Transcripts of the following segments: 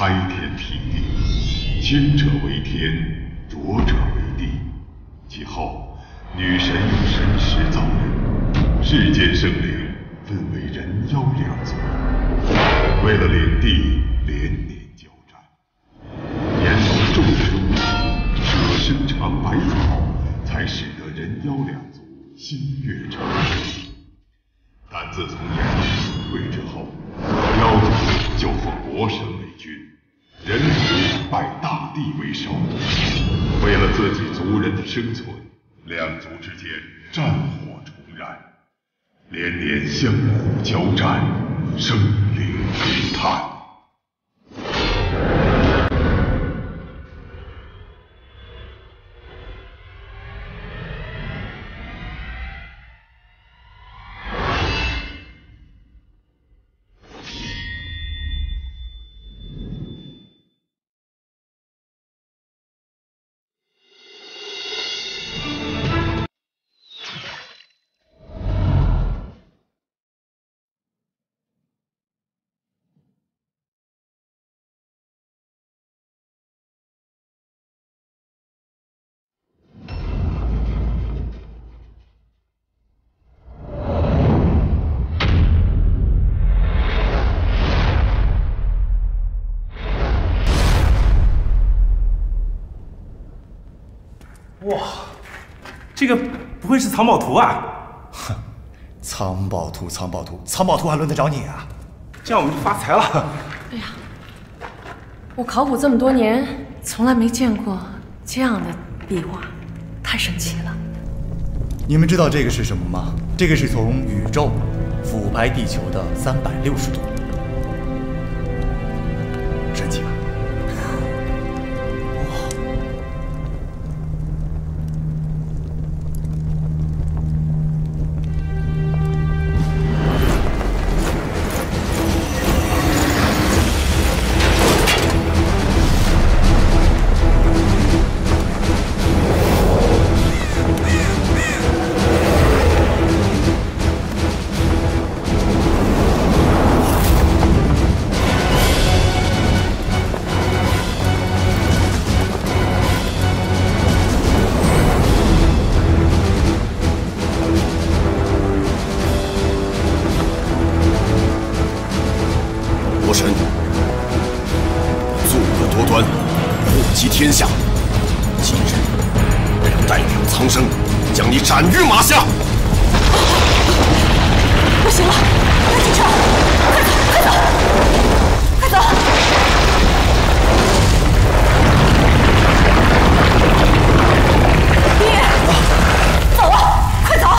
开天辟地，清者为天，浊者为地。其后，女神用神石造人，世间生灵分为人妖两族。为了领地，连年交战，沿途众生无情，舍身尝百草，才使得人妖两族心悦诚服。但自从炎帝死退之后，妖族就奉国神为君，人族拜大帝为首。为了自己族人的生存，两族之间战火重燃，连年相互交战，生灵涂炭。 哇，这个不会是藏宝图啊？ 哼，藏宝图，藏宝图，藏宝图还轮得着你啊？ 这样我们就发财了。 哎呀，我考古这么多年，从来没见过这样的壁画，太神奇了。 你们知道这个是什么吗？这个是从宇宙俯拍地球的360度，神奇吧？ 天下，今日我要代表苍生，将你斩于马下。 不行了，赶紧撤！快走，快走，快走！爹，走啊，快走！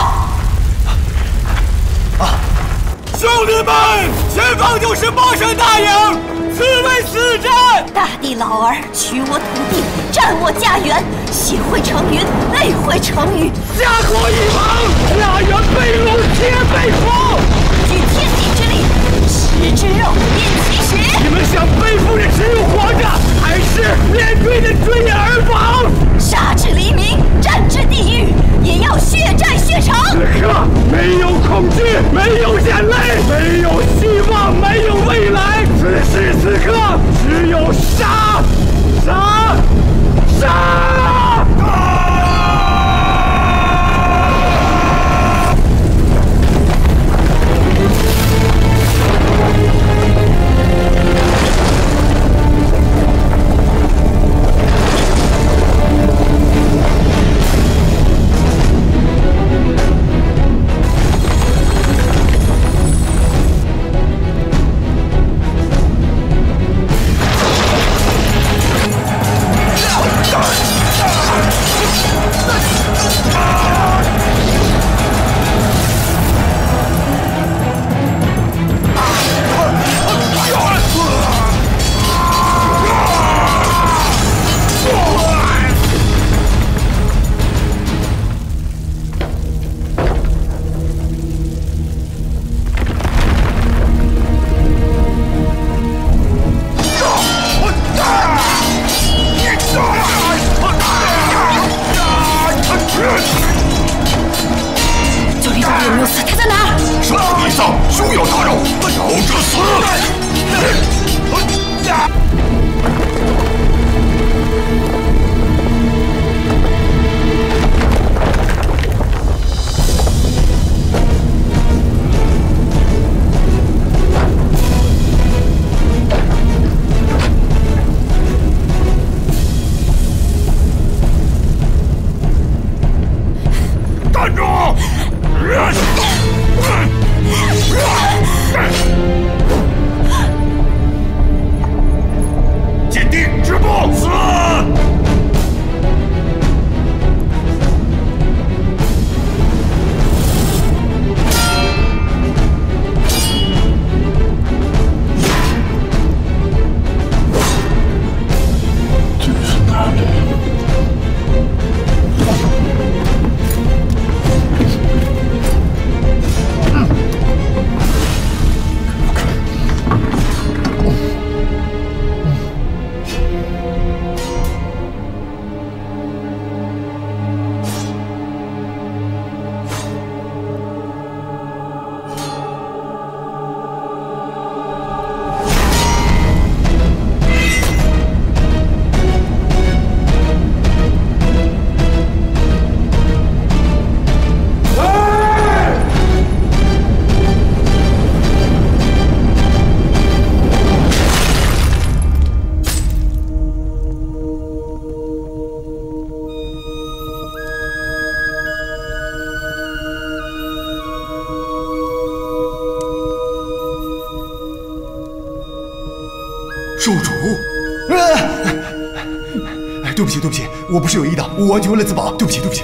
兄弟们，前方就是茅山大营，此为死战。 大地老儿取我土地，占我家园，血汇成云，泪汇成雨。 家国一亡，家园被掳，皆被俘。 举天地之力，食之肉，饮其血。 你们想背负着耻辱活着，还是面对着尊严而亡？ 杀至黎明，战至地狱，也要血债血偿。 此刻没有恐惧，没有眼泪，没有希望，没有未来。此时此刻，只有杀，杀，杀！ 兄要大肉，咬着死！ 受主！对不起，对不起，我不是有意的，我完全为了自保，对不起，对不起。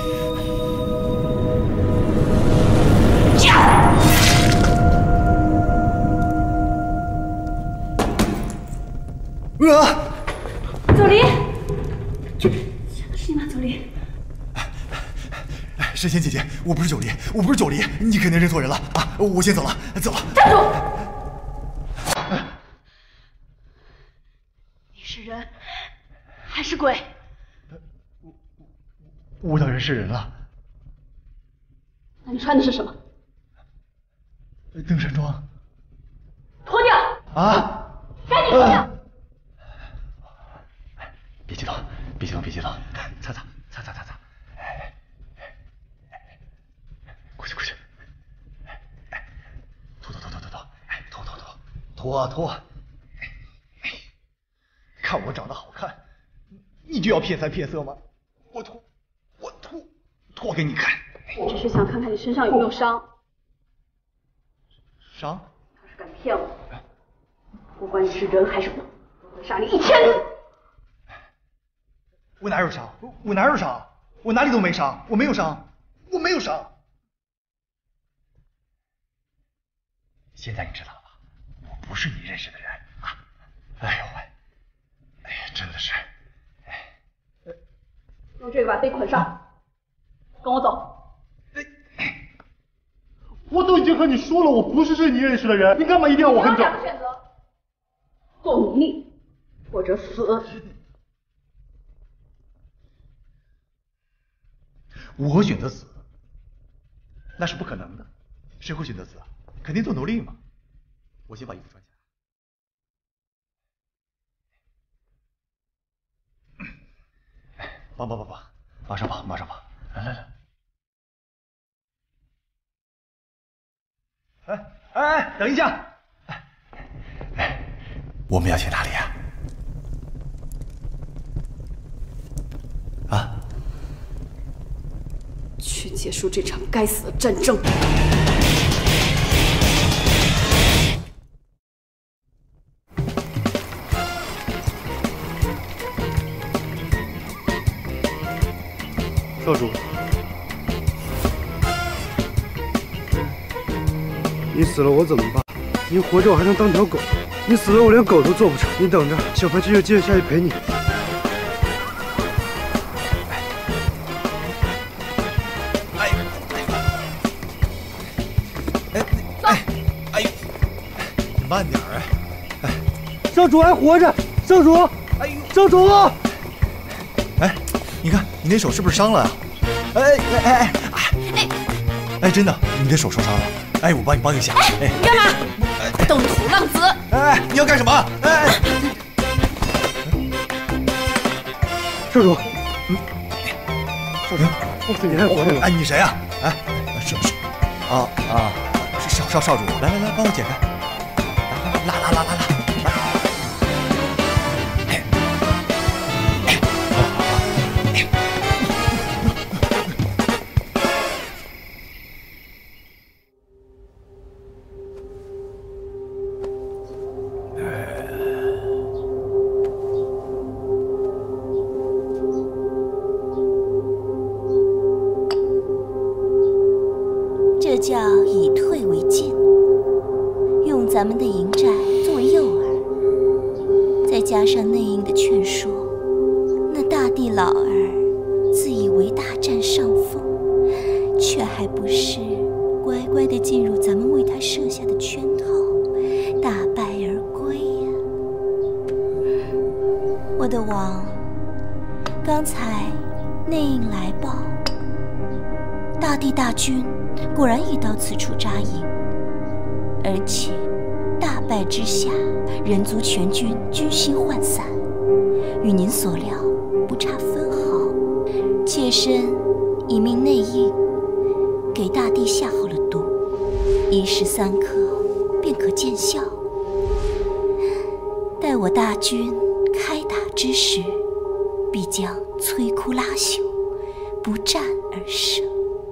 左离，是你吗？左离， 神仙姐姐，我不是九离，我不是九离，你肯定认错人了啊！我先走了，走了。 站住！你是人还是鬼？ 我当然是人了。 那你穿的是什么？ 登山装。 脱掉！ 啊！ 赶紧脱掉！ 别激动，别激动，别激动，擦擦。过去。脱。看我长得好看，你就要骗财骗色吗？我脱给你看。 我只是想看看你身上有没有伤。 伤？ 要是敢骗我，不管你是人还是鬼，我会杀你1000次。 我哪有伤？我哪里都没伤，我没有伤。现在你知道了吧？我不是你认识的人啊！哎呦喂，真的是。 用这个把背捆上，跟我走。 我都已经和你说了，我不是你认识的人，你干嘛一定要我跟着？ 两个选择，做奴隶或者死。 我选择死，那是不可能的。谁会选择死啊？肯定做奴隶嘛。我先把衣服穿起来。绑，马上绑！来！哎，等一下！我们要去哪里呀？啊？ 去结束这场该死的战争。 少主，你死了我怎么办？你活着我还能当条狗，你死了我连狗都做不成。你等着，小白就接着下去陪你。 慢点儿！ 少主还活着，少主！少主！ 哎，你看你那手是不是伤了啊？哎，真的，你的手受伤了。哎，我帮你一下。 你干嘛？东土浪子！ 你要干什么？ 少主， 少主，你还活着呢？ 哎，你谁呀？哎，少主，是少主，来，帮我解开，拉。 这叫以退为进，用咱们的营寨作为诱饵，再加上内应的劝说，那大地老儿自以为大占上风，却还不是乖乖地进入咱们为他设下的圈套，大败而归呀！我的王，刚才内应来报，大地大军果然已到此处扎营，而且大败之下，人族全军军心涣散，与您所料不差分毫。妾身已命内应给大地下好了毒，1时3刻便可见效。待我大军开打之时，必将摧枯拉朽，不战而胜。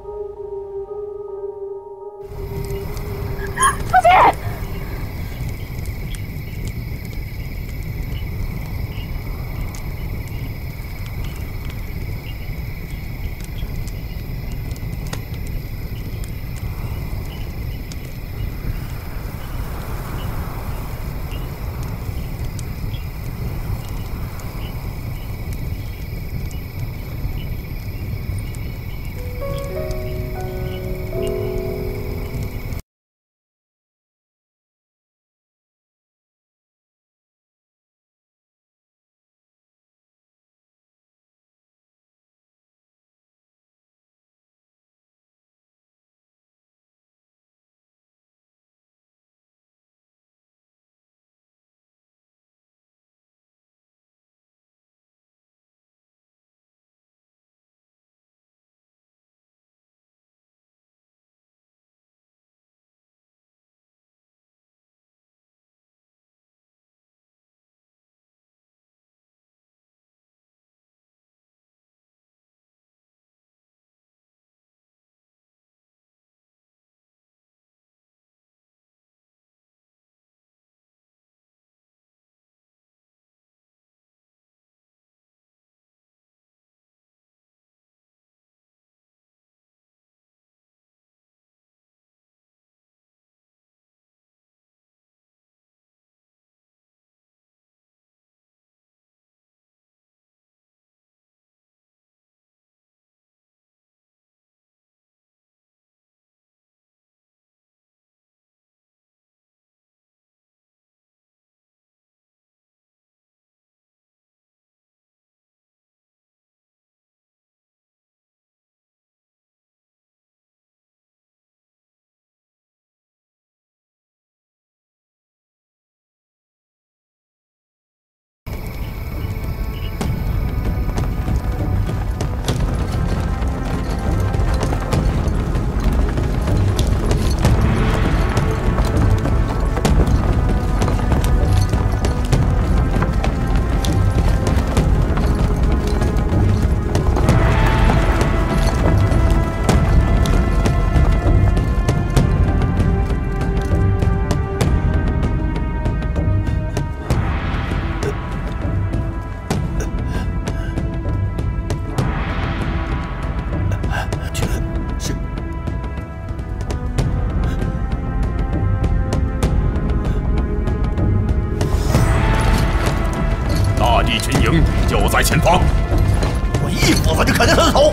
就在前方， 我一斧子就砍掉他的头！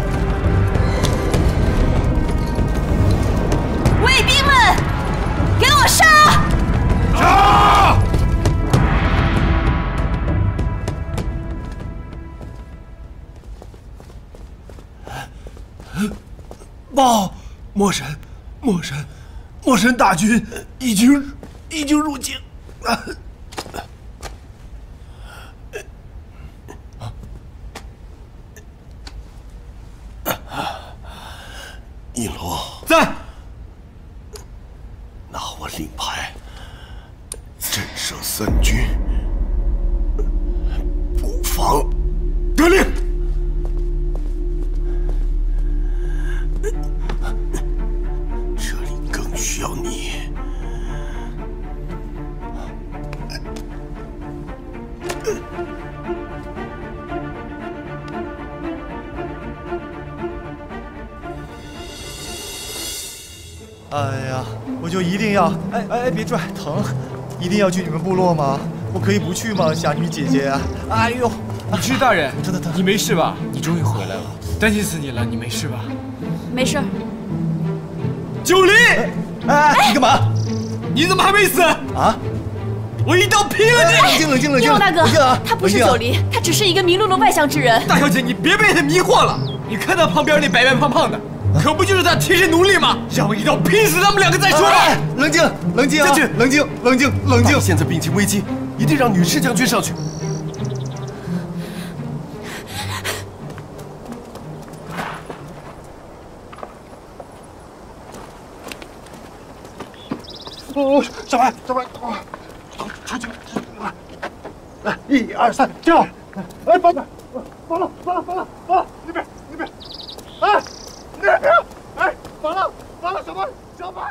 卫兵们，给我杀！ 杀！ 报，魔神大军已经入境。 我令牌，震慑三军，不妨得令。这里更需要你。 哎呀，我就一定要，别拽，疼！一定要去你们部落吗？我可以不去吗，侠女姐姐？哎呦， 女士大人， 疼！ 你没事吧？你终于回来了，担心死你了，你没事吧？ 没事。 九黎， 你干嘛？ 你怎么还没死？ 啊！ 我一刀劈了你！ 冷静！ 玉龙大哥，他不是九黎，他只是一个迷路的外乡之人。 大小姐，你别被他迷惑了。你看他旁边那白白胖胖的。可不就是他贴身奴隶吗？让我一刀劈死他们两个再说吧！ 冷静！ 将军， 冷静！ 现在病情危机，一定让女士将军上去。 上来！出去！来，1、2、3，跳！哎，放了！那边！哎，那边！哎，完了，小白！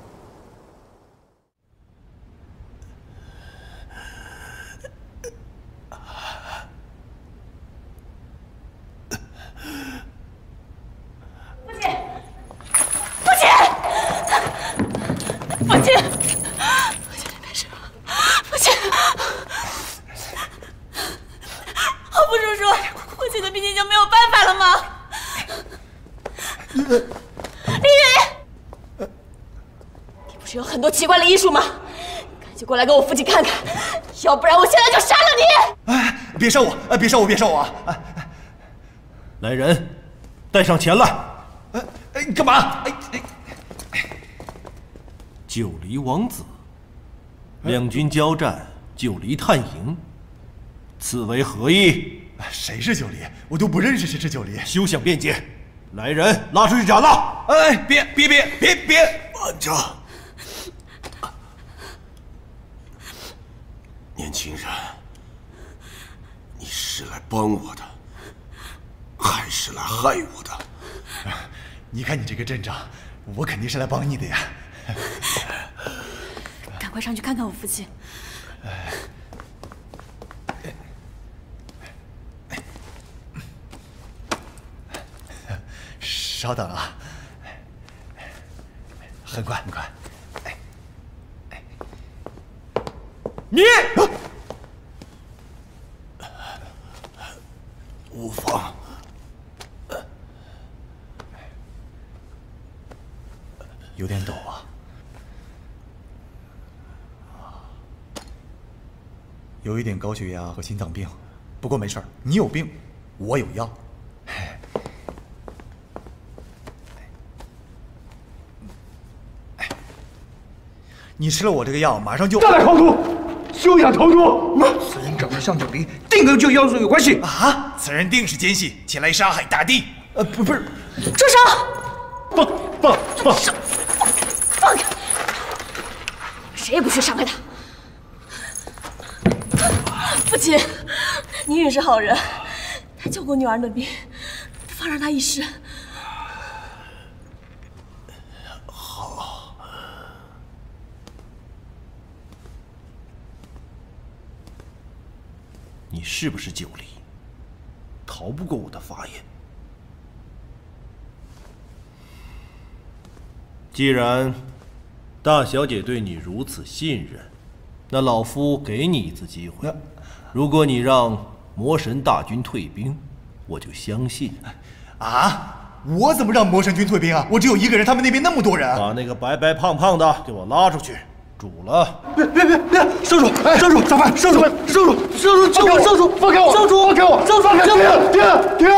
父亲，你没事吧？父亲，侯副叔叔，父亲的病情就没有办法了吗？李云，你不是有很多奇怪的医术吗？赶紧过来给我父亲看看，要不然我现在就杀了你！ 哎，别杀我！ 来人，带上钱来！ 你干嘛？ 九黎王子，两军交战，九黎探营，此为何意？ 谁是九黎？我都不认识谁是九黎。 休想辩解！来人，拉出去斩了！ 哎，别！ 慢着，年轻人，你是来帮我的，还是来害我的？ 你看你这个阵仗，我肯定是来帮你的呀。 赶快上去看看我父亲。 稍等啊，很快。 你无妨。 有点抖啊。有一点高血压和心脏病，不过没事儿，你有病，我有药。你吃了我这个药，马上就再来狂徒，休想逃脱！此人长得像九黎，定跟这妖术有关系啊！此人定是奸细，前来杀害大帝。不是， 住手！放开！谁也不许伤害他。父亲，你也是好人，他救过女儿的命，不放让他一尸。 好，你是不是九黎？逃不过我的法眼。既然大小姐对你如此信任，那老夫给你一次机会。如果你让魔神大军退兵，我就相信。 啊！我怎么让魔神军退兵啊？我只有一个人，他们那边那么多人。 把那个白白胖胖的给我拉出去，煮了。 别！少主，小白，少主，救我！少主，放开我！少主，放开我！少主，放开！停！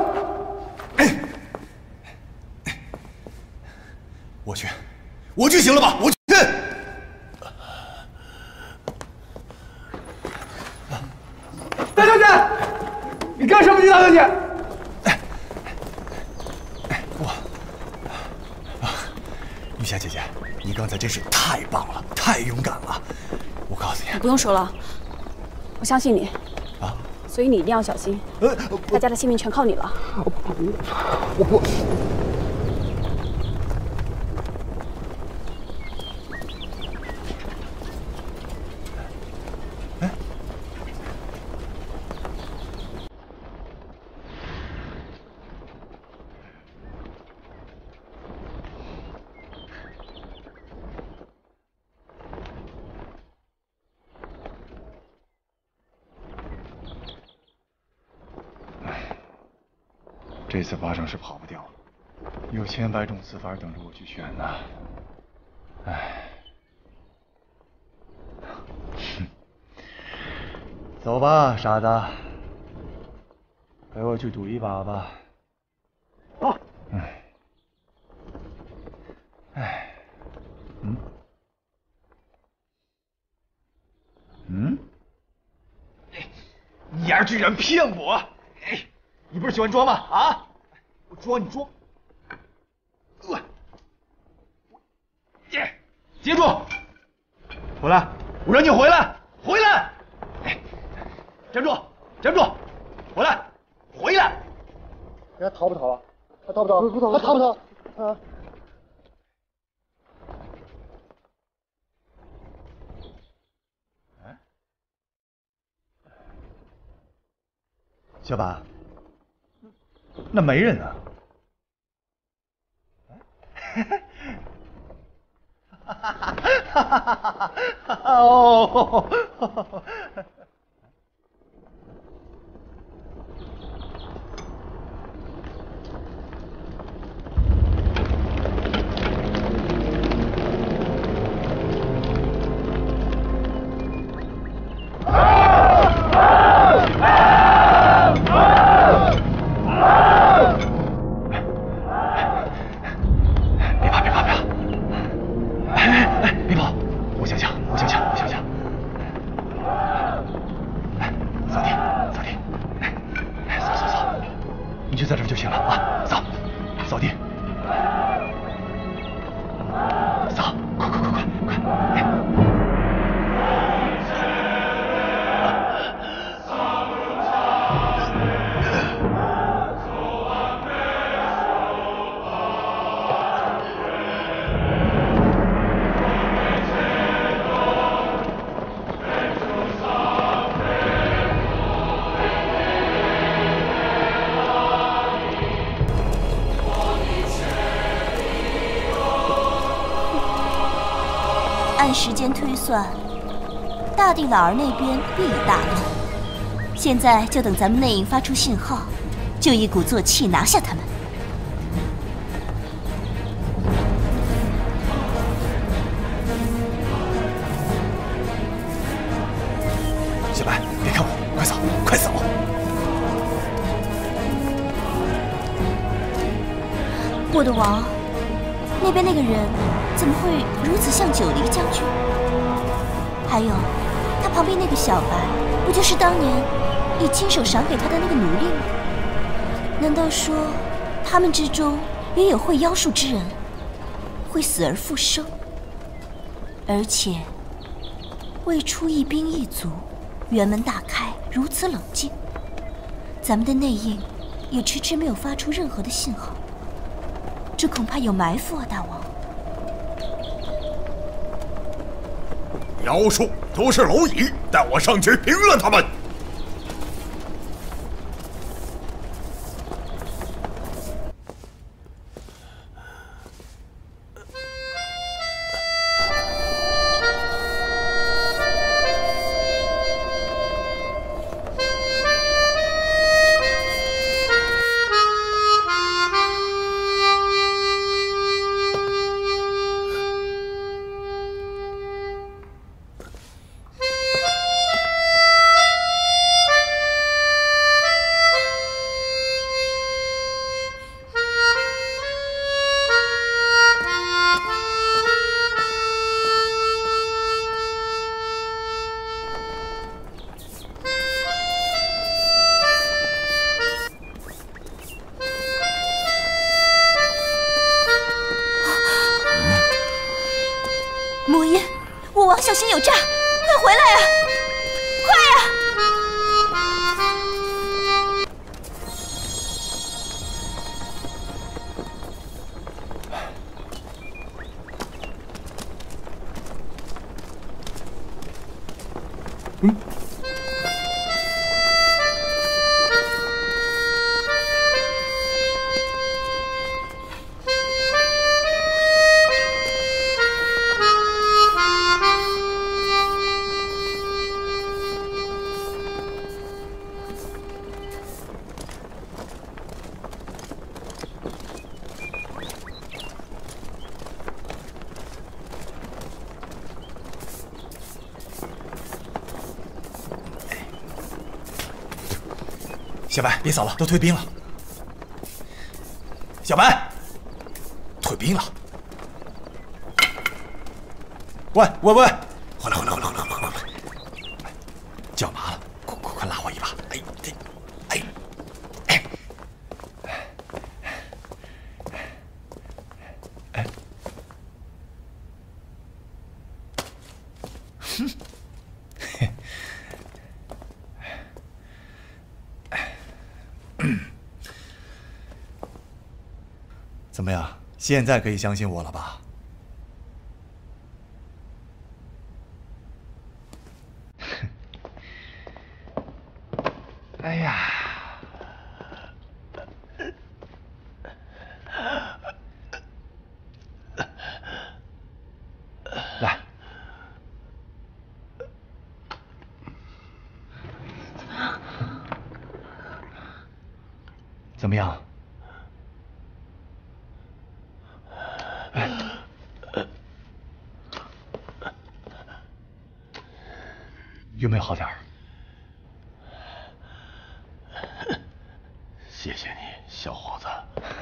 我去行了吧？我去。 大小姐，你干什么去？大小姐， 玉霞姐姐， 你刚才真是太棒了，太勇敢了！我告诉你， 你不用说了，我相信你。 啊， 所以你一定要小心，大家的性命全靠你了。 我不。这次发生是跑不掉了，有千百种死法等着我去选呢。唉，走吧，傻子，陪我去赌一把吧。好。你丫居然骗我！哎，你不是喜欢装吗？啊，我装你装。接住！回来！我让你回来！回来！哎，站住！站住！回来！回来！ 他逃不逃啊？他逃不逃？不逃，他逃不逃？啊！ 小把，那没人呢。哦。 按时间推算，大地老儿那边必已大乱。现在就等咱们内应发出信号，就一鼓作气拿下他们。 小白，别看我，快走，快走！ 我的王，那边那个人怎么会如此像九黎将军？还有，他旁边那个小白，不就是当年你亲手赏给他的那个奴隶吗？难道说他们之中也有会妖术之人，会死而复生？而且未出一兵一卒，辕门大开，如此冷静，咱们的内应也迟迟没有发出任何的信号，这恐怕有埋伏啊，大王。 妖术都是蝼蚁，带我上去平了他们！ 武王小心有诈，快回来啊！快呀！ 小白，别扫了，都退兵了。小白，退兵了。喂，回来！脚麻了，快拉我一把！怎么样？现在可以相信我了吧？哎呀！来，怎么样？有没有好点儿？ 谢谢你，小伙子。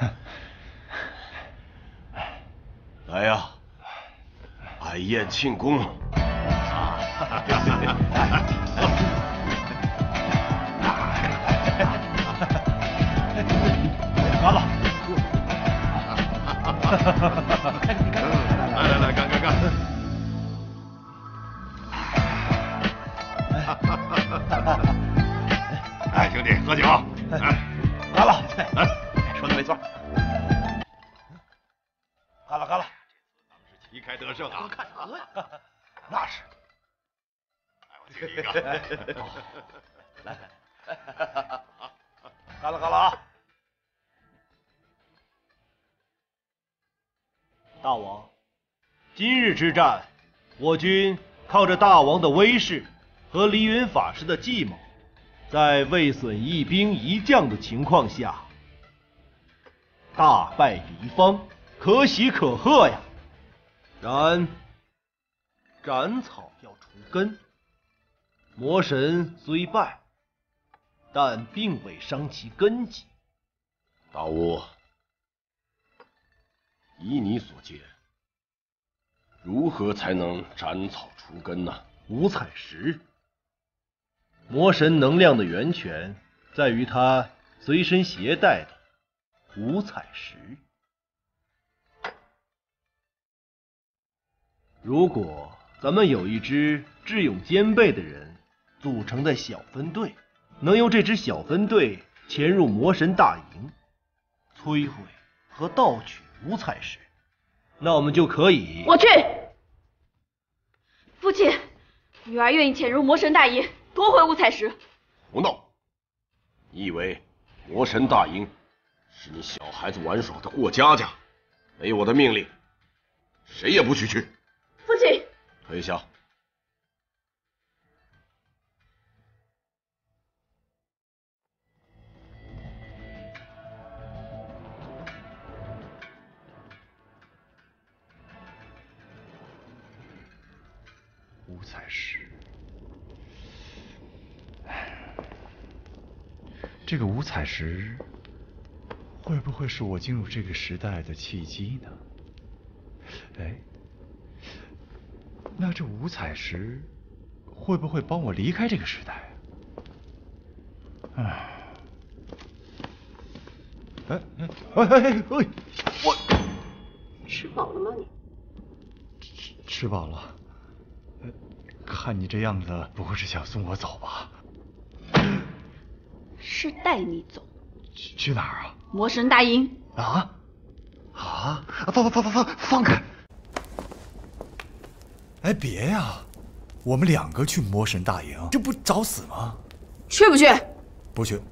来呀，摆宴庆功。 拿吧。 来，干！哎，兄弟，喝酒！ 干了！ 哎，说的没错。 干了！ 旗开得胜啊！ 看啥呀？那是。 来，我敬你一个。 来，干了啊！ 大王，今日之战，我军靠着大王的威势和黎云法师的计谋，在未损一兵一将的情况下，大败敌方，可喜可贺呀！然，斩草要除根，魔神虽败，但并未伤其根基。 大巫，依你所见，如何才能斩草除根呢？ 五彩石，魔神能量的源泉在于他随身携带的五彩石。如果咱们有一支智勇兼备的人组成的小分队，能由这支小分队潜入魔神大营，摧毁和盗取五彩石，那我们就可以。 我去。父亲，女儿愿意潜入魔神大营，夺回五彩石。 胡闹！你以为魔神大营是你小孩子玩耍的过家家？没我的命令，谁也不许去。 父亲， 退下。 五彩石，这个五彩石会不会是我进入这个时代的契机呢？哎，那这五彩石会不会帮我离开这个时代啊？我吃饱了吗你？ 吃饱了。 看你这样子，不会是想送我走吧？ 是带你走。 去哪儿啊？ 魔神大营。 放开！哎，别呀，我们2个去魔神大营，这不找死吗？ 去不去？ 不去。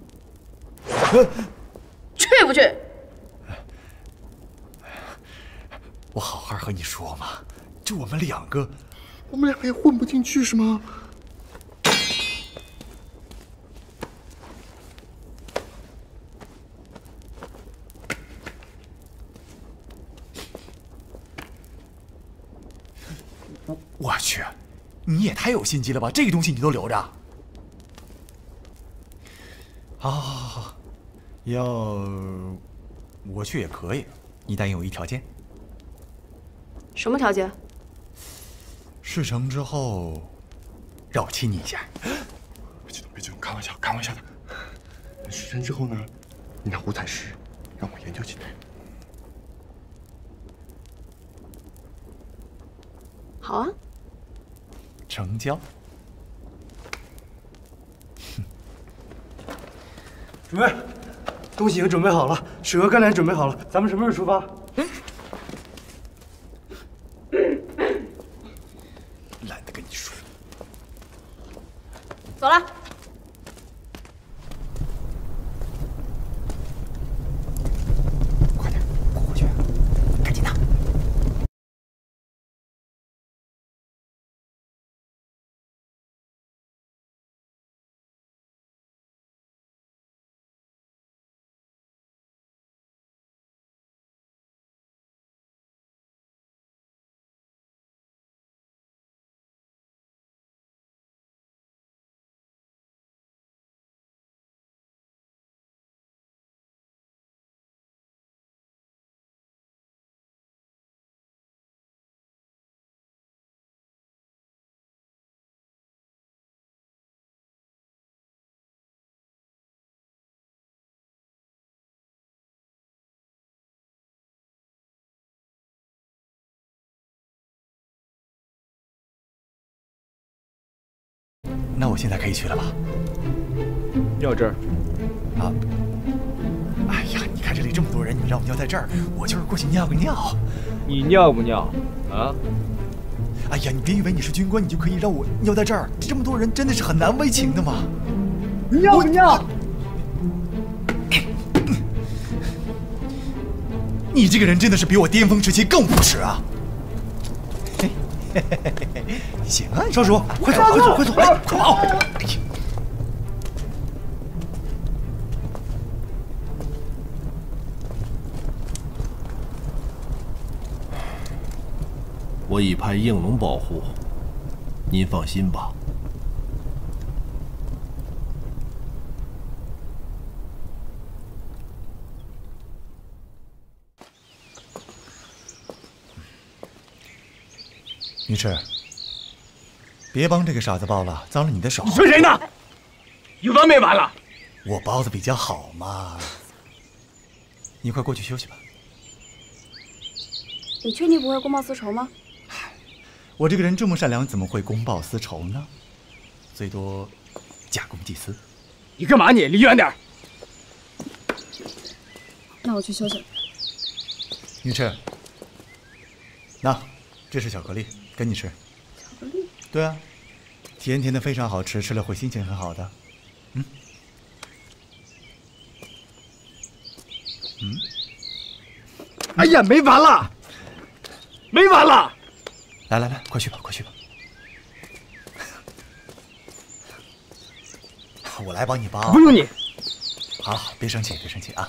去不去？ 我好好和你说嘛，就我们2个，我们2个也混不进去是吗？我去，你也太有心机了吧！这个东西你都留着？好，要我去也可以，你答应有一条件。 什么条件？ 事成之后，让我亲你一下。别激动，开玩笑的。事成之后呢，你拿五彩石让我研究起来。 好啊。 成交。 主任，东西已经准备好了，水和干粮准备好了，咱们什么时候出发？ 懒得跟你说。 走了。 快点，过去，赶紧的。那我现在可以去了吧？ 尿这儿。 啊！哎呀，你看这里这么多人，你让我尿在这儿，我就是过去尿个尿。 你尿不尿？啊？ 哎呀，你别以为你是军官，你就可以让我尿在这儿。这么多人真的是很难为情的嘛。 你尿不尿？ 你这个人真的是比我巅峰时期更无耻啊！行啊， 少主，快走，来，快跑！ 我已派应龙保护，您放心吧。 女士，别帮这个傻子包了，脏了你的手。 你说谁呢？有完没完了？ 我包的比较好嘛。你快过去休息吧。 你确定不会公报私仇吗？ 我这个人这么善良，怎么会公报私仇呢？最多假公济私。 你干嘛你？离远点。 那我去休息了。 女士，那这是巧克力，跟你吃。 巧克力？ 对啊，甜甜的，非常好吃，吃了会心情很好的。 哎呀，没完了，没完了！ 来，快去吧，快去吧。我来帮你包。 不用你。 好，别生气啊。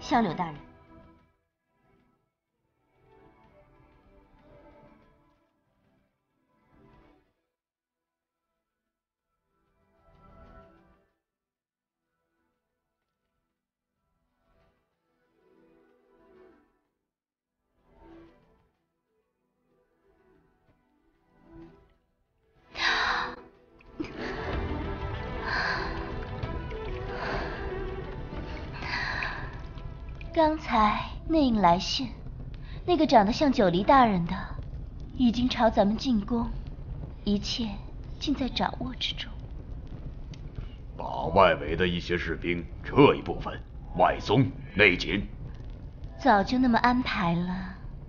萧柳大人。刚才内应来信，那个长得像九黎大人的，已经朝咱们进攻，一切尽在掌握之中。 把外围的一些士兵撤一部分，外松内紧。 早就那么安排了。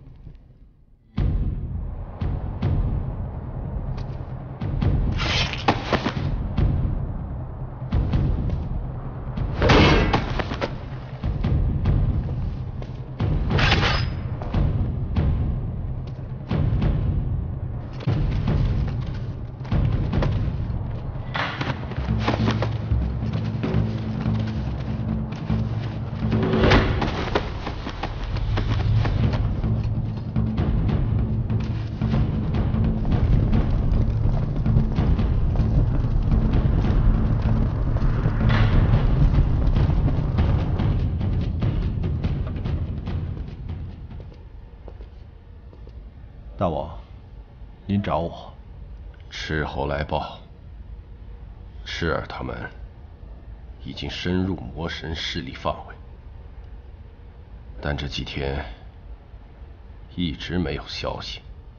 大王，您找我？ 斥候来报，赤儿他们已经深入魔神势力范围，但这几天一直没有消息。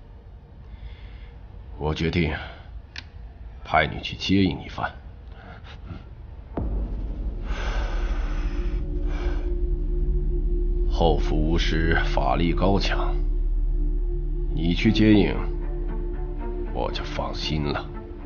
我决定派你去接应一番。后府巫师法力高强，你去接应，我就放心了。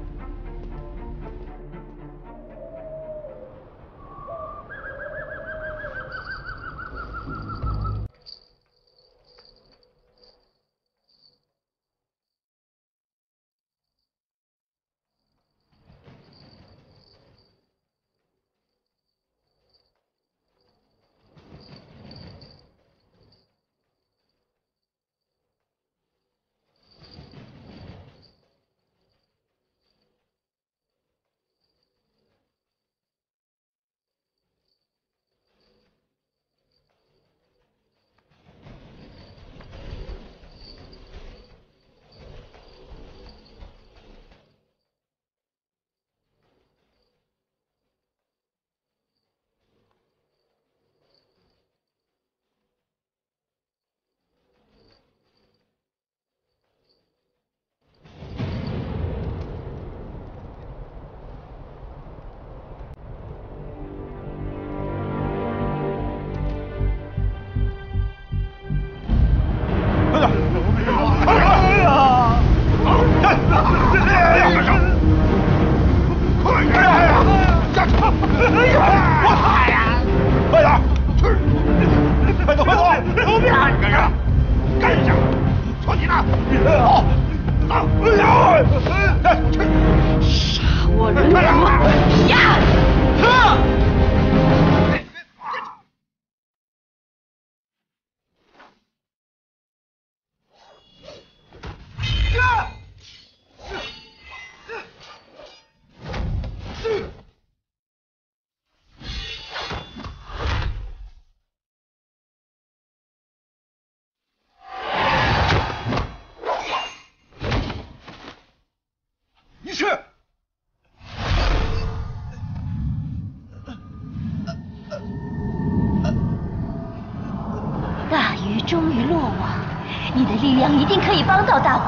大鱼终于落网，你的力量一定可以帮到大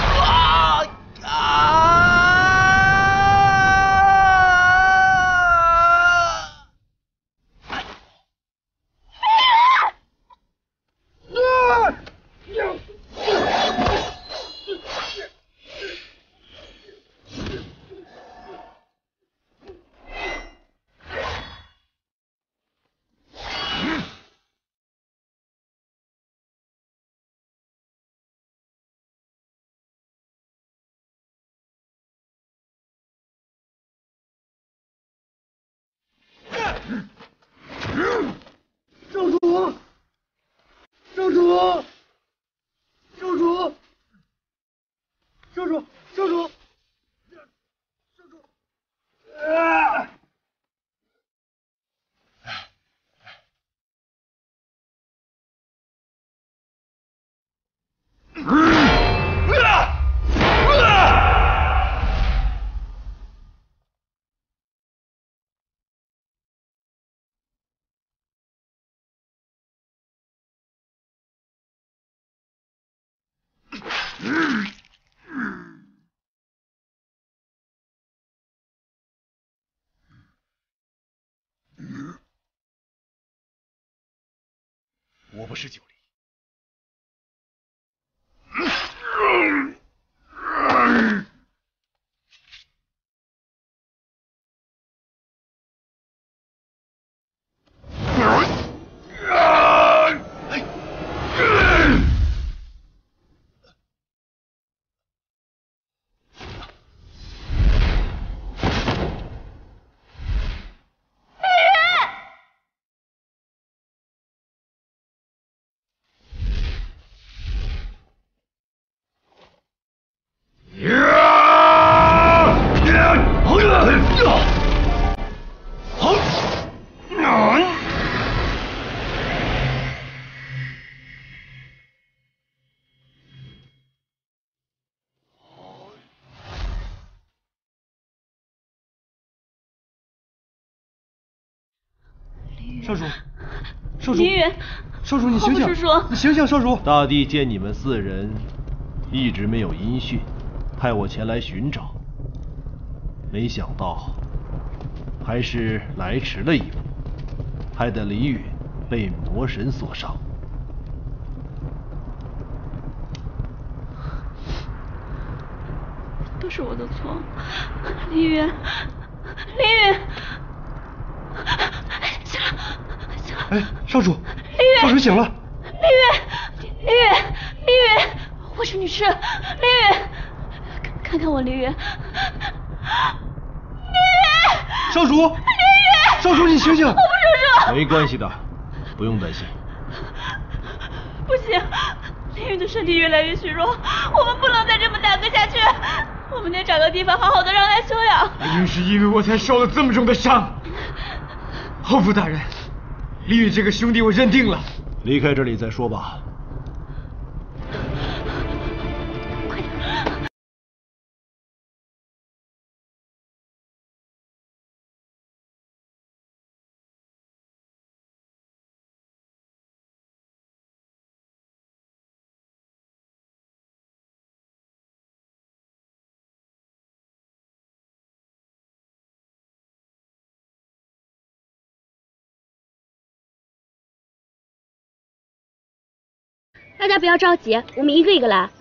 王。 我不是九黎。 少主，少主， 林雨， 少主，你醒醒， 叔叔， 你醒醒，少主。 大帝见你们4人一直没有音讯，派我前来寻找，没想到还是来迟了一步，害得李允被魔神所伤。 都是我的错，林雨，林雨。醒了，醒了！ 哎，少主， 林雨， 少主醒了！ 林雨，我是女士，林雨，看看我，林雨，林雨， 少主， 林雨， 少主，你醒醒！ 我不叔叔， 没关系的，不用担心。 不行，林雨的身体越来越虚弱，我们不能再这么耽搁下去，我们得找个地方好好的让他休养。 正是因为我才受了这么重的伤。后父大人，李允这个兄弟我认定了。 离开这里再说吧。 快点！ 大家不要着急，我们一个一个来。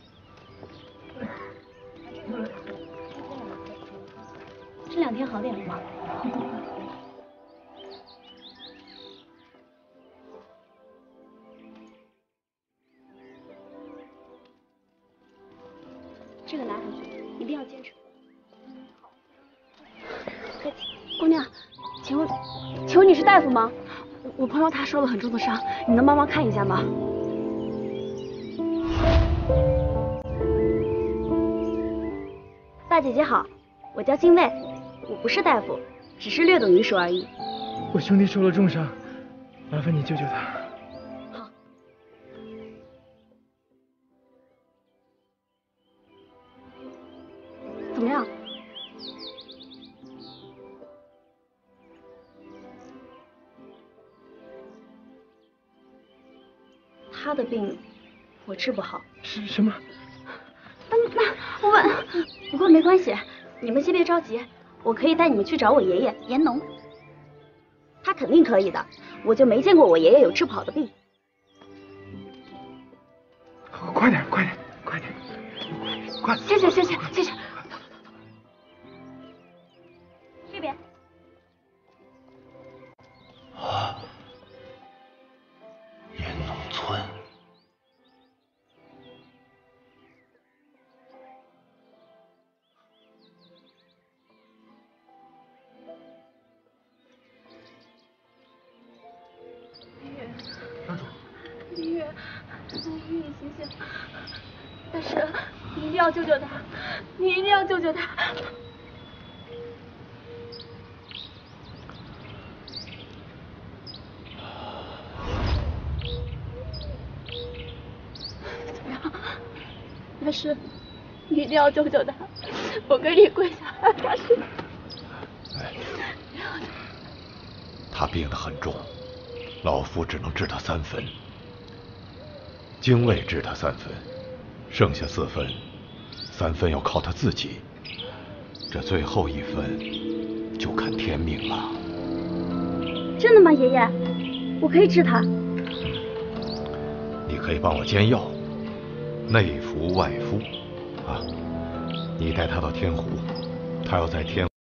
这2天好点了吗？这个拿回去，一定要坚持。 姑娘，请问你是大夫吗？我朋友他受了很重的伤，你能帮忙看一下吗？ 大姐姐好，我叫静卫，我不是大夫，只是略懂医术而已。 我兄弟受了重伤，麻烦你救救他。 好。 怎么样？ 他的病我治不好。 什么？ 那我问，不过没关系，你们先别着急，我可以带你们去找我爷爷严农，他肯定可以的，我就没见过我爷爷有治不好的病。 快点，快点，快点，快！ 谢谢。 这边。 啊，严农村。 林雨，你醒醒！但是你一定要救救他，你一定要救救他！怎么样？但是你一定要救救他，我给你跪下来发誓。 他病得很重，老夫只能治他3分。精卫治他3分， 剩下4分，3分要靠他自己，这最后1分就看天命了。 真的吗，爷爷？我可以治他。 你可以帮我煎药，内服外敷，啊，你带他到天湖，他要在天。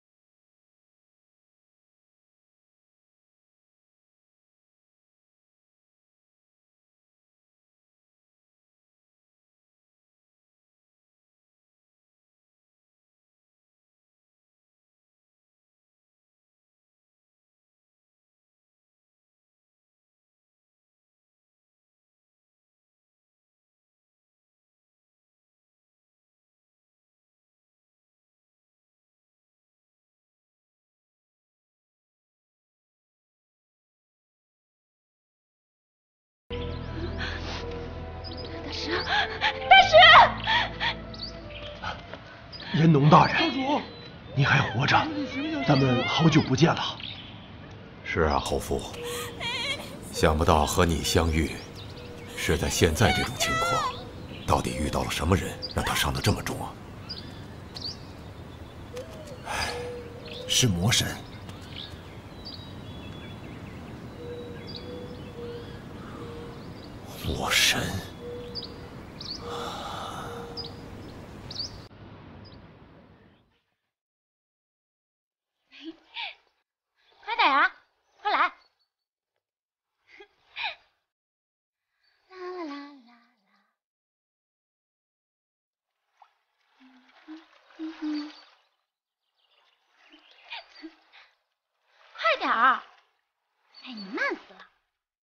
大师！ 炎农大人， 教主， 你还活着？咱们好久不见了。 是啊，侯父，想不到和你相遇，是在现在这种情况。到底遇到了什么人，让他伤得这么重啊？ 是魔神。 魔神。 快点啊，快来！啦啦啦啦啦！快点儿！哎，你慢死了。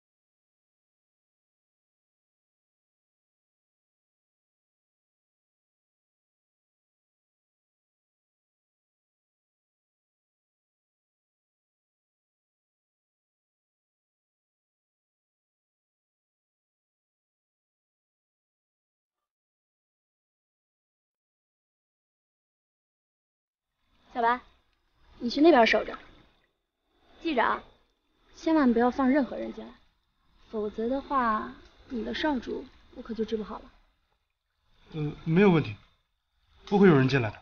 小白，你去那边守着，记着啊，千万不要放任何人进来，否则的话，你的少主我可就治不好了。 没有问题，不会有人进来的。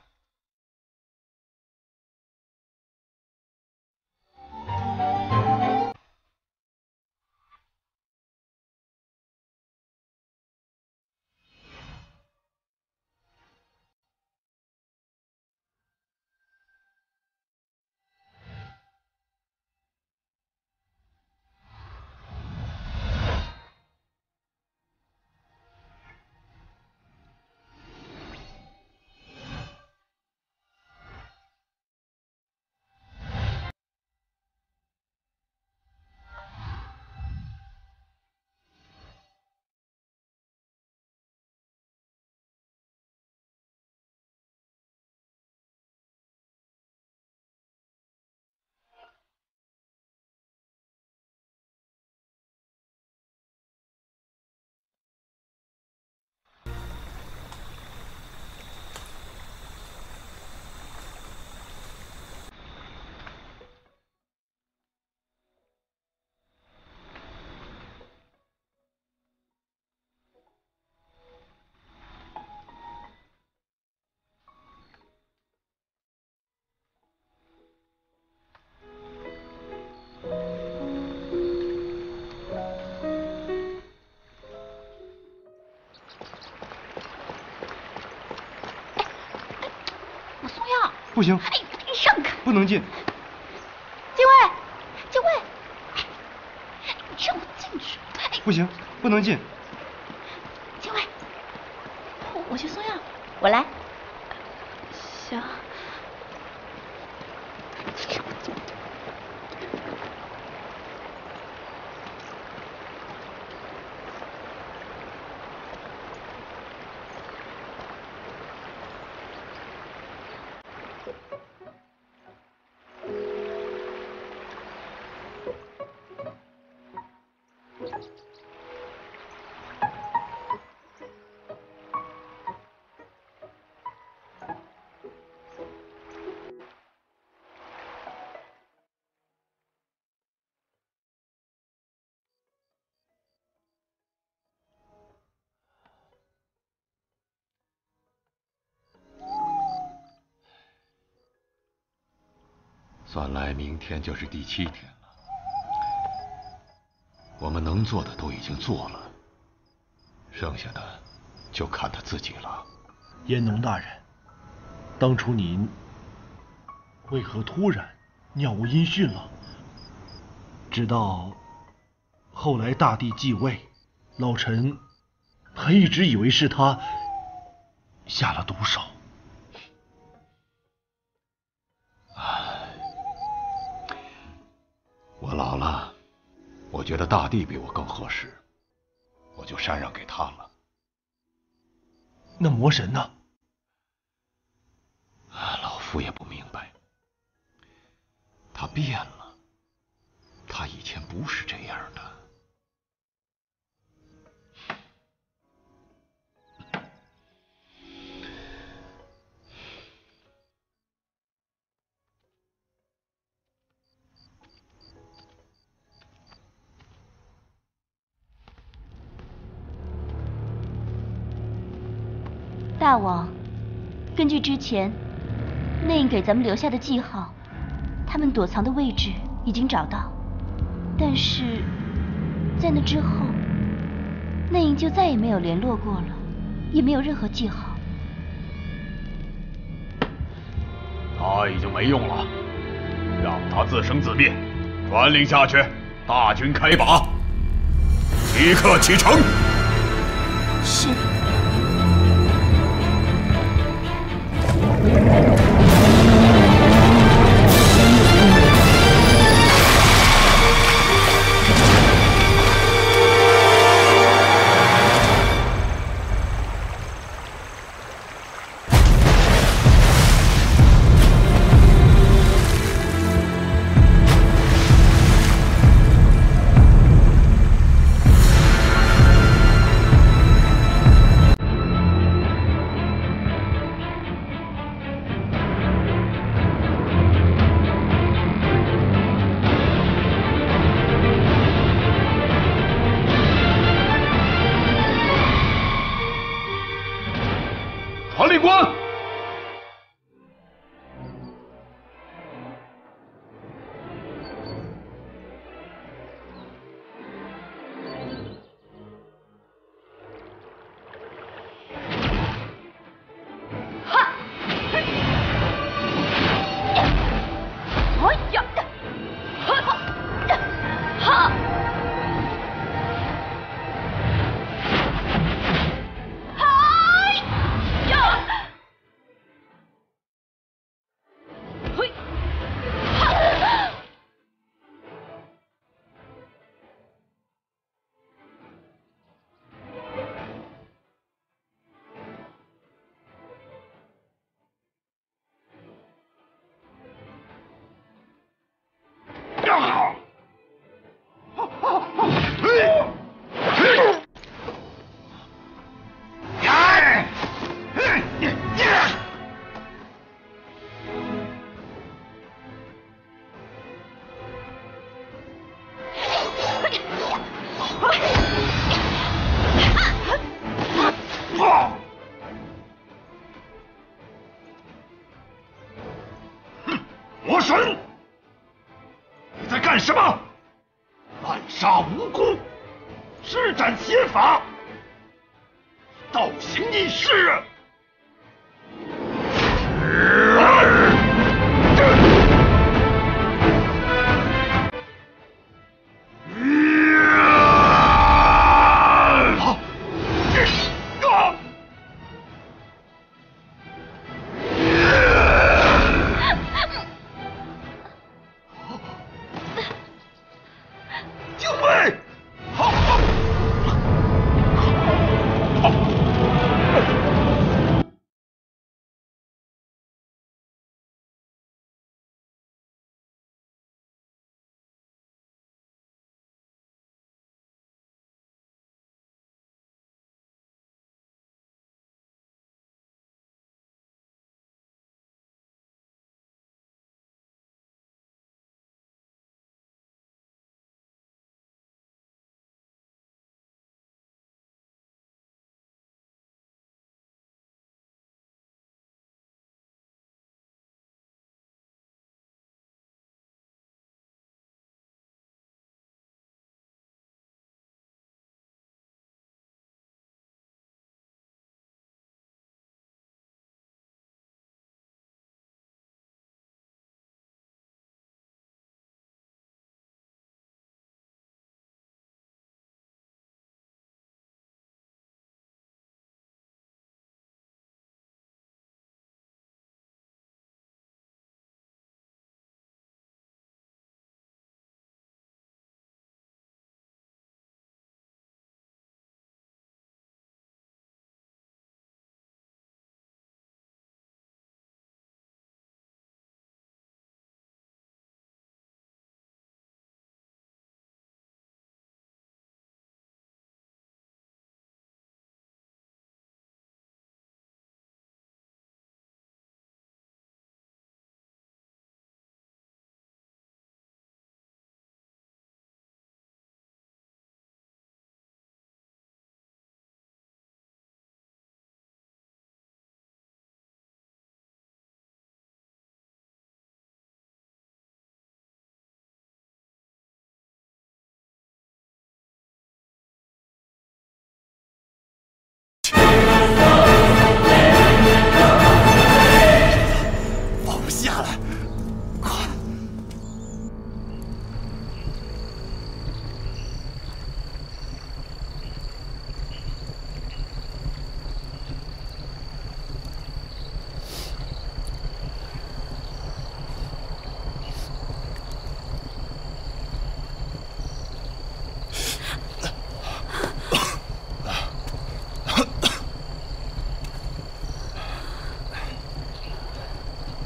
不行， 哎，你让开！ 不能进。 警卫，警卫，你让我进去！哎， 不行，不能进。 警卫，我去送药，我来。行。 算来明天就是第7天了。我们能做的都已经做了，剩下的就看他自己了。 燕农大人，当初您为何突然杳无音讯了？直到后来大帝继位，老臣还一直以为是他下了毒手。 我老了，我觉得大帝比我更合适，我就禅让给他了。 那魔神呢？ 老夫也不明白，他变了，他以前不是这样的。 大王，根据之前内应给咱们留下的记号，他们躲藏的位置已经找到，但是在那之后，内应就再也没有联络过了，也没有任何记号。 他已经没用了，让他自生自灭。传令下去，大军开拔，即刻启程。 是。 传令官，魔神，你在干什么？滥杀无辜，施展邪法，倒行逆施！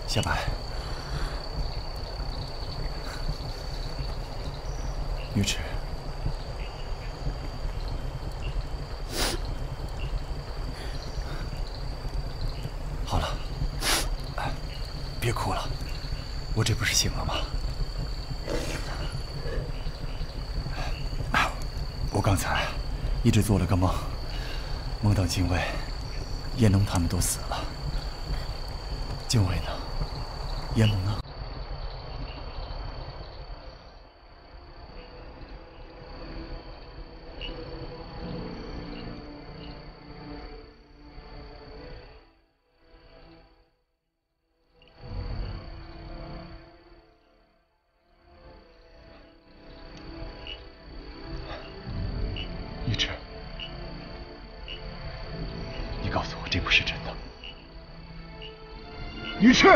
小白，玉池，好了，别哭了，我这不是醒了吗？我刚才一直做了个梦，梦到精卫、燕农他们都死了。精卫呢？燕农呢？玉池，你告诉我这不是真的。 于赤，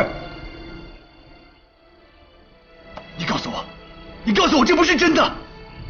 你告诉我这不是真的。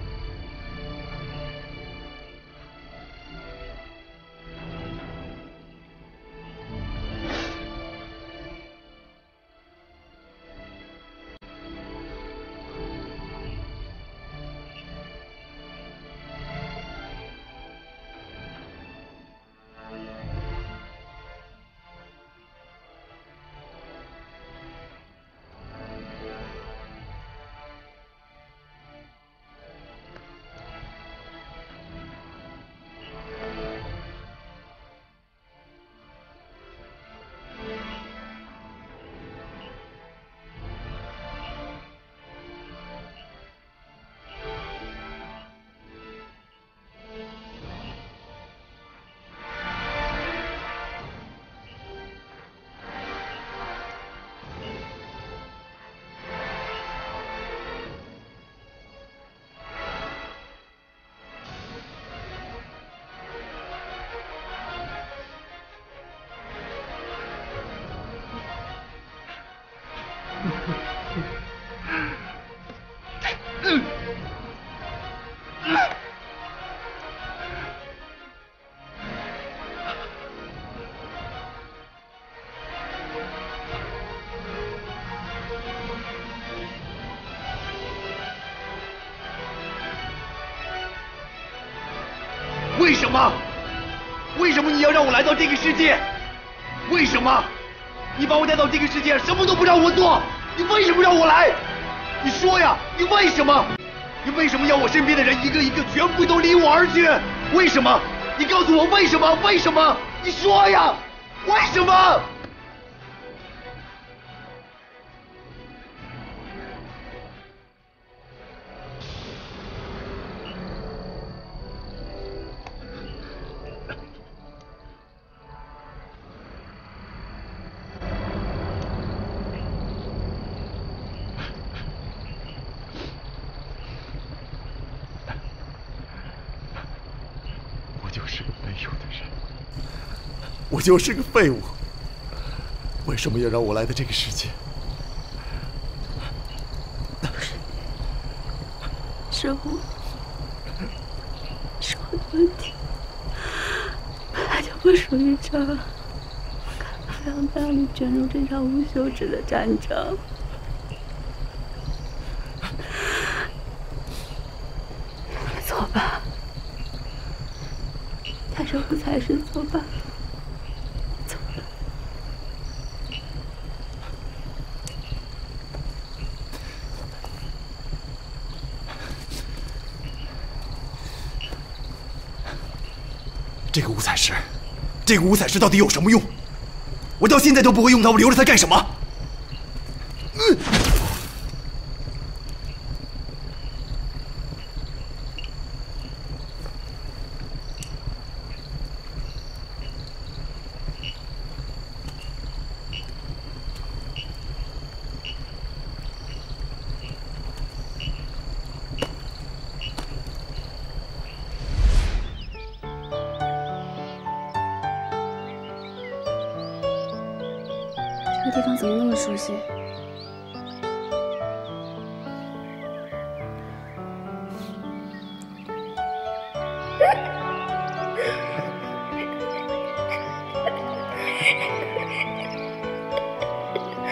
为什么？为什么你要让我来到这个世界？为什么？你把我带到这个世界，什么都不让我做，你为什么让我来？你说呀，你为什么？你为什么要我身边的人一个一个全部都离我而去？为什么？你告诉我为什么？为什么？你说呀，为什么？ 我就是个废物，为什么要让我来到这个世界？ 是我的问题，本来就不属于这儿，不要让你卷入这场无休止的战争。走吧，带着五彩石走吧。 这个五彩石，这个五彩石到底有什么用？我到现在都不会用它，我留着它干什么？ 这个地方怎么那么熟悉？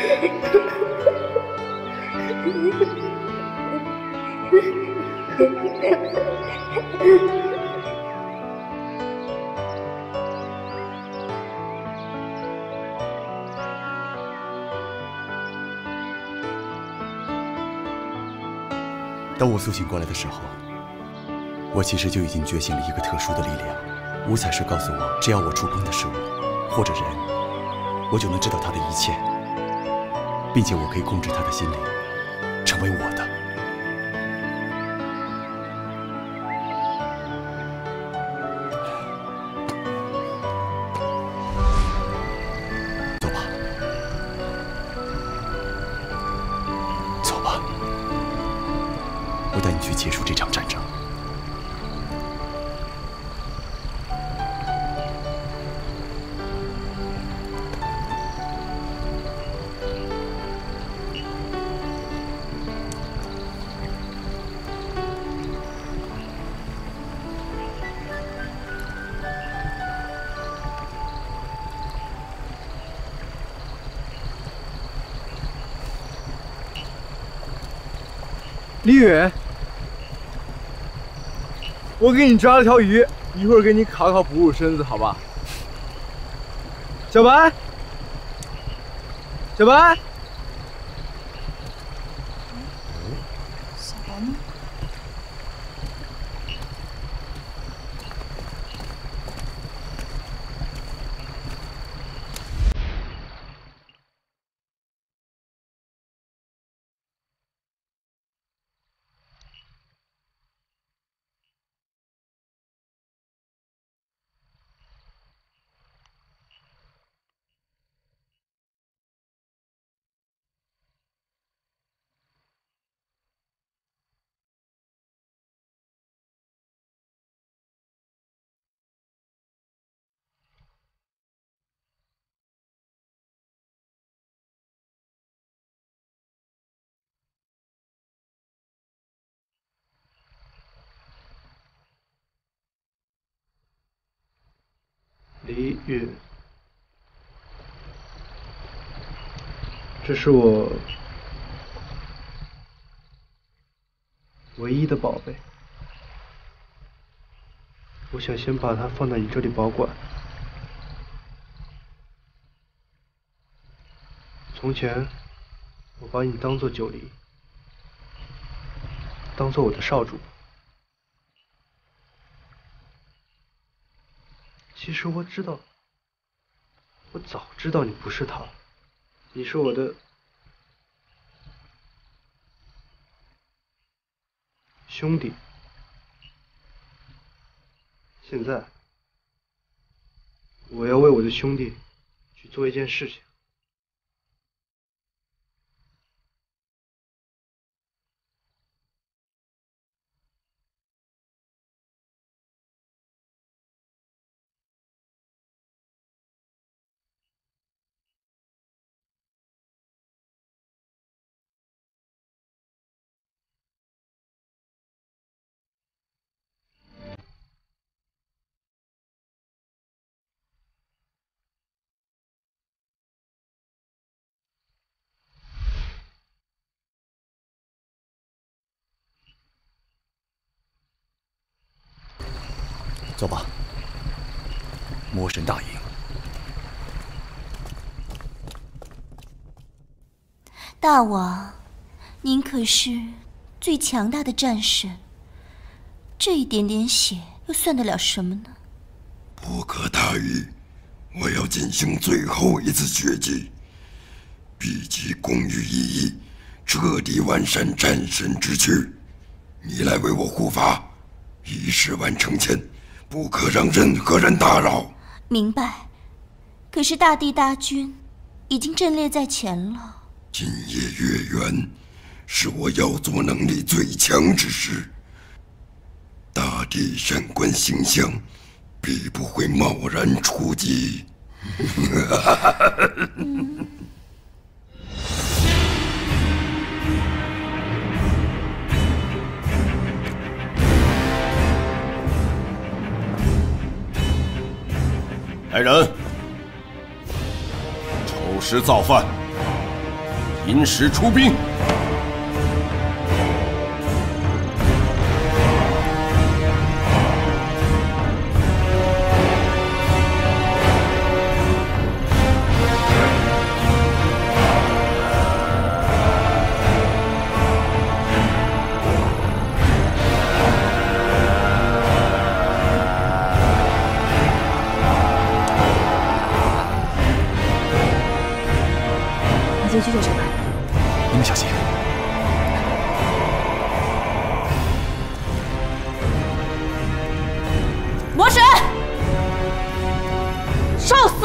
当我苏醒过来的时候，我其实就已经觉醒了一个特殊的力量。五彩石告诉我，只要我触碰的事物或者人，我就能知道它的一切，并且我可以控制他的心灵，成为我的。走吧，走吧，我带你去结束这场战争。 李远，我给你抓了条鱼，一会儿给你烤烤哺乳身子，好吧？小白，小白， 小白呢？ 李远，这是我唯一的宝贝，我想先把它放在你这里保管。从前，我把你当作九黎，当作我的少主。其实我知道，我早知道你不是他，你是我的兄弟。现在，我要为我的兄弟去做一件事情。 走吧，魔神大营。 大王，您可是最强大的战神，这一点点血又算得了什么呢？ 不可大意，我要进行最后一次血祭，必其功于一役，彻底完善战神之躯。你来为我护法，仪式完成前，不可让任何人打扰。 明白。可是大地大军已经阵列在前了。 今夜月圆，是我妖族能力最强之时。大地山关形象，必不会贸然出击。 来人，丑时造饭， 引使出兵。 进去就是了。 你们小心。 魔神，受死！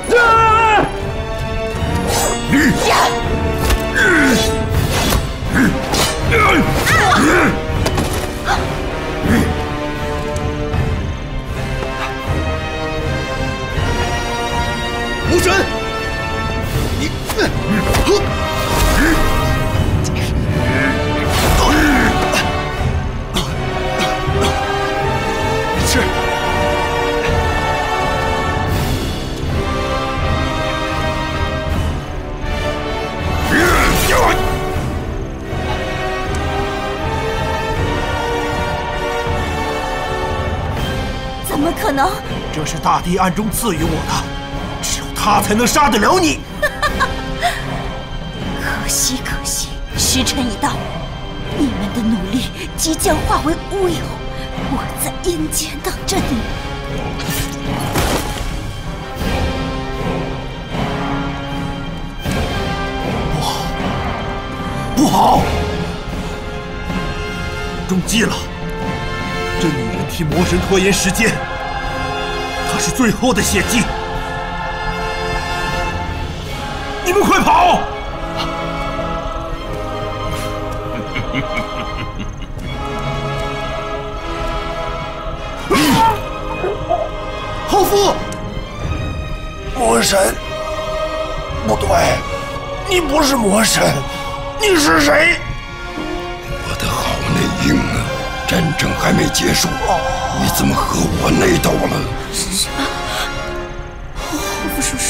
魔神，你。是。 怎么可能？ 这是大帝暗中赐予我的，只有他才能杀得了你。 可惜，可惜，时辰已到，你们的努力即将化为乌有。我在阴间等着你。 不好，不好！中计了！这女人替魔神拖延时间，她是最后的血迹。你们快跑！ 后夫， 魔神，不对，你不是魔神，你是谁？ 我的好内应啊！战争还没结束，你怎么和我内斗了？ 什么？后夫叔叔。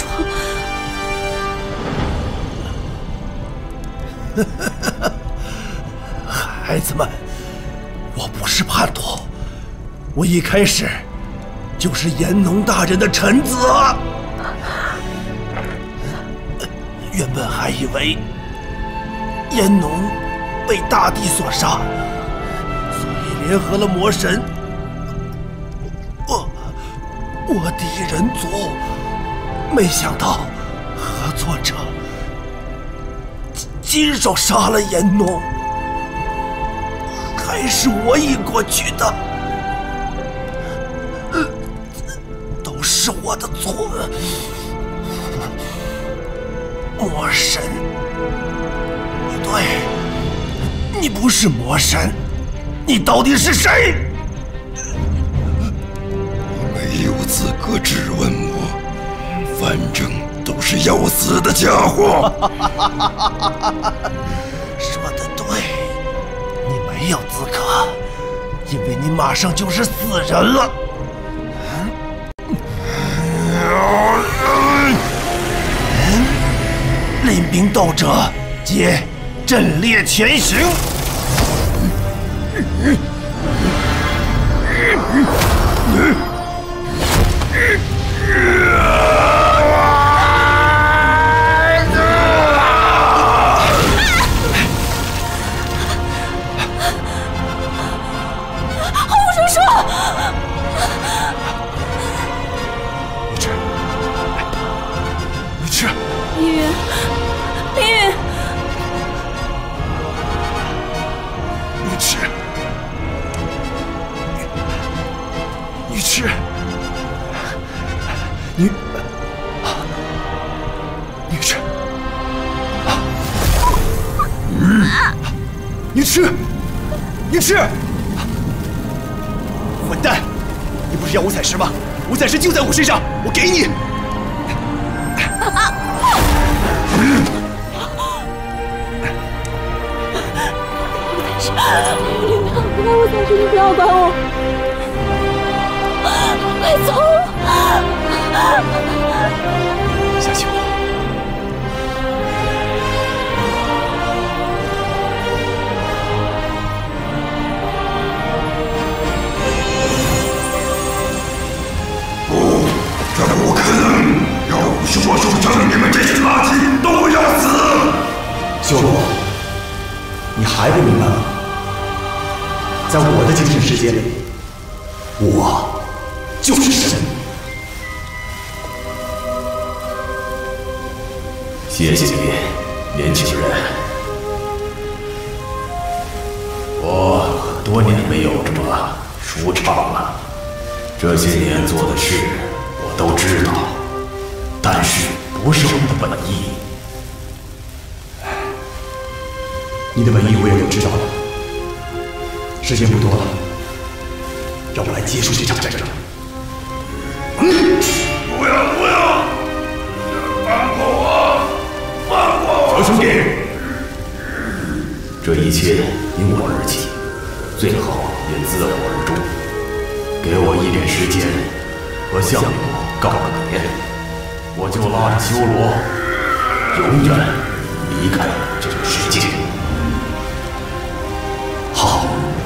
孩子们，我不是叛徒，我一开始就是炎农大人的臣子。原本还以为炎农被大帝所杀，所以联合了魔神，我敌人族，没想到合作者亲手杀了炎农。还是我引过去的，都是我的错。魔神，不对，你不是魔神，你到底是谁？ 你没有资格质问我，反正都是要死的家伙。 说得对。没有资格，因为你马上就是死人了。领兵斗者，皆阵列前行。 你吃！混蛋！你不是要五彩石吗？五彩石就在我身上，我给你。 五彩石，你不要管我！快走！ 相信我。 保证你们这些垃圾都要死！ 修罗，你还不明白吗？在我的精神世界里，我就是神。 谢谢你，年轻人。我很多年没有这么舒畅了。这些年做的事我都知道，但是不是我的本意。 你的本意我也都知道了。时间不多了，让我来结束这场战争。 不要！放过我！放过我！ 小兄弟，这一切因我而起，最好也自我而终。给我一点时间和项羽告个别，我就拉着修罗永远离开这个世界。好。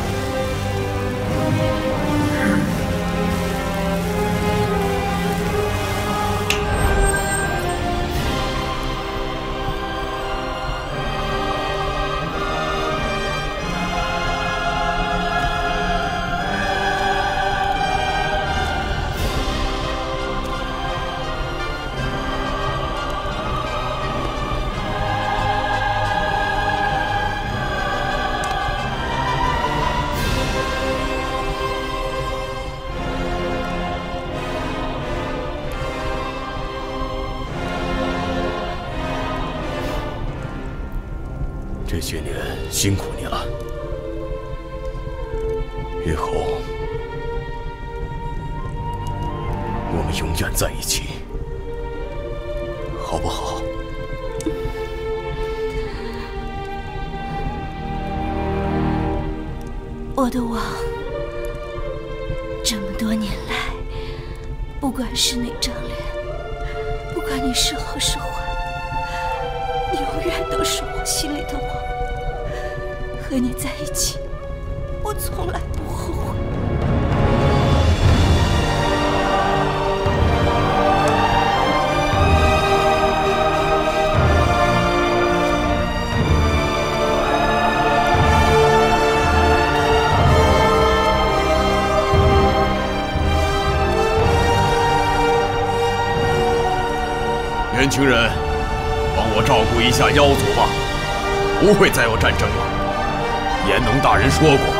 这些年辛苦你了，日后我们永远在一起，好不好？ 我的王，这么多年来，不管是哪张脸，不管你是好是坏，你永远都是我心里的王。和你在一起，我从来不后悔。 年轻人，帮我照顾一下妖族吧，不会再有战争了。炎农大人说过，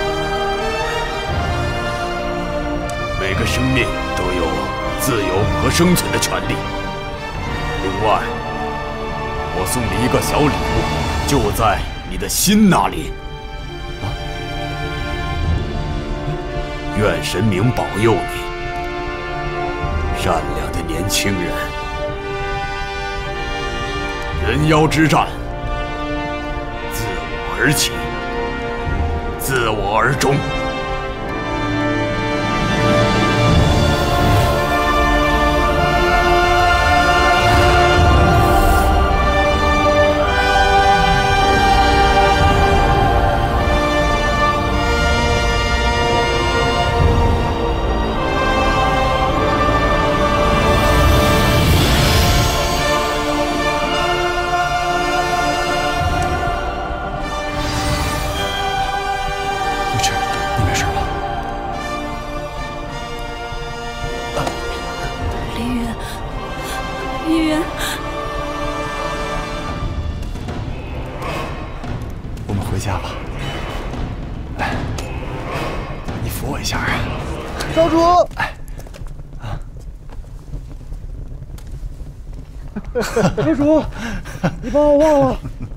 每个生命都有自由和生存的权利。另外，我送你一个小礼物，就在你的心那里。愿神明保佑你，善良的年轻人。人妖之战，自我而起，自我而终。 我们回家吧。来，你扶我一下。 少主，少主，你把我忘了。